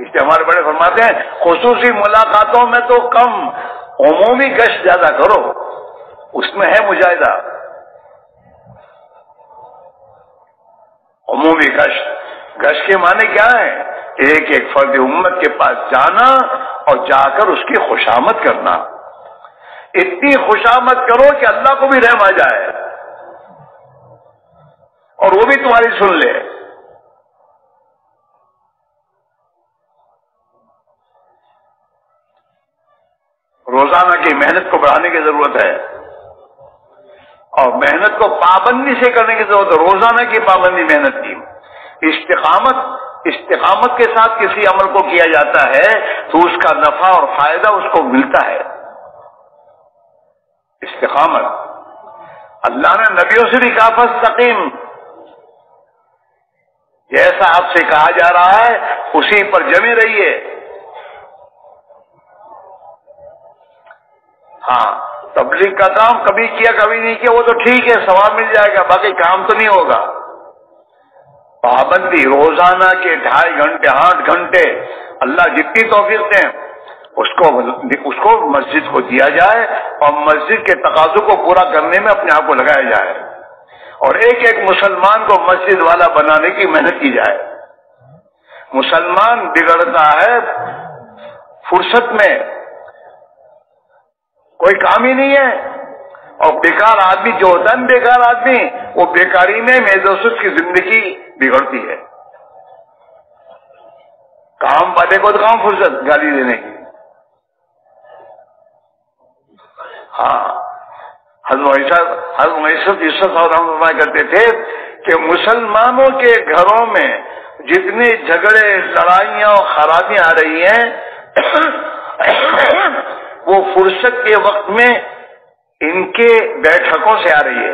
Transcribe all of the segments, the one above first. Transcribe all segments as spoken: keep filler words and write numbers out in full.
اس لیے ہمارے بڑے فرماتے ہیں خصوصی ملاقاتوں میں تو کم، عمومی گشت زیادہ کرو، اس میں ہے مجاہدہ۔ عمومی گشت، گشت کے معنی کیا ہے؟ ایک ایک فرد امت کے پاس جانا اور جا کر اس کی خوشامد کرنا، اتنی خوشامد کرو کہ اللہ کو بھی رحم آ جائے اور وہ بھی تمہاری سن لے۔ روزانہ کی محنت کو بڑھانے کی ضرورت ہے اور محنت کو پابندی سے کرنے کی ضرورت ہے، روزانہ کی پابندی محنت کی۔ استقامت استقامت کے ساتھ کسی عمل کو کیا جاتا ہے تو اس کا نفع اور فائدہ اس کو ملتا ہے۔ استقامت، اللہ نے نبیوں سے بھی کہا فاستقیم، جیسا آپ سے کہا جا رہا ہے اسی پر جمے رہیے۔ ہاں، تبلیغ کا کام کبھی کیا کبھی نہیں کیا وہ تو ٹھیک ہے، ثواب مل جائے گا، باقی کام تو نہیں ہوگا۔ پابندی روزانہ کے ڈھائی گھنٹے آٹھ گھنٹے اللہ جتنی توفیق دیں اس کو اس کو مسجد کو دیا جائے اور مسجد کے تقاضوں کو پورا کرنے میں اپنے آپ کو لگایا جائے اور ایک ایک مسلمان کو مسجد والا بنانے کی محنت کی جائے۔ مسلمان بگڑتا ہے فرصت میں، کوئی کام ہی نہیں ہے، اور بیکار آدمی جو ہوتا ہے بیکار آدمی وہ بیکاری میں میزوسس کی زندگی بگڑتی ہے۔ کام والے کو تو کام فرصت گالی دینے کی۔ ہاں، حضرت معیشت عزت اور رحمۃ کرتے تھے کہ مسلمانوں کے گھروں میں جتنے جھگڑے لڑائیاں اور خرابیاں آ رہی ہیں وہ فرصت کے وقت میں ان کے بیٹھکوں سے آ رہی ہے۔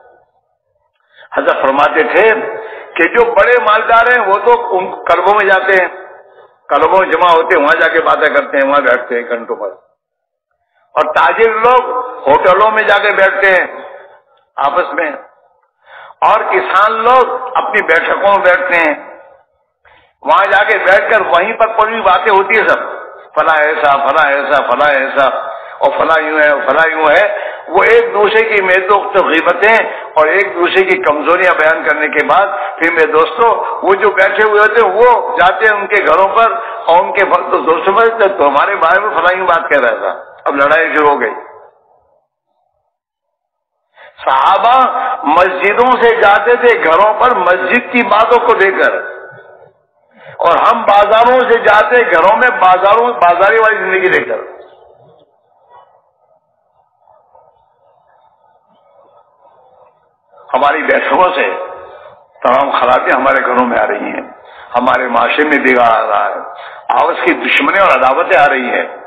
حضرت فرماتے تھے کہ جو بڑے مالدار ہیں وہ تو کلبوں میں جاتے ہیں، کلبوں میں جمع ہوتے ہیں، وہاں جا کے باتیں کرتے ہیں، وہاں بیٹھتے ہیں گھنٹوں پر، اور تاجر لوگ ہوٹلوں میں جا کے بیٹھتے ہیں آپس میں، اور کسان لوگ اپنی بیٹھکوں میں بیٹھتے ہیں، وہاں جا کے بیٹھ کر وہیں پر پوری باتیں ہوتی ہے، سب فلاں ایسا فلاں ایسا فلاں ایسا اور فلاں یوں ہے فلاں یوں ہے۔ وہ ایک دوسرے کی میزوخت غیبتیں اور ایک دوسرے کی کمزوریاں بیان کرنے کے بعد پھر میرے دوستوں وہ جو بیٹھے ہوئے ہوتے ہیں وہ جاتے ہیں ان کے گھروں پر اور ان کے دوستوں پر تو ہمارے بارے میں فلاں یوں بات کہہ رہا تھا، اب لڑائی شروع ہو گئی۔ صحابہ مسجدوں سے جاتے تھے گھروں پر مسجد کی باتوں کو لے کر، اور ہم بازاروں سے جاتے گھروں میں بازاروں بازاری والی زندگی لے کر۔ ہماری بیٹھکوں سے تمام خرابیاں ہمارے گھروں میں آ رہی ہیں، ہمارے معاشرے میں بگاڑ آ رہا ہے، آپس کی دشمنی اور عداوتیں آ رہی ہیں۔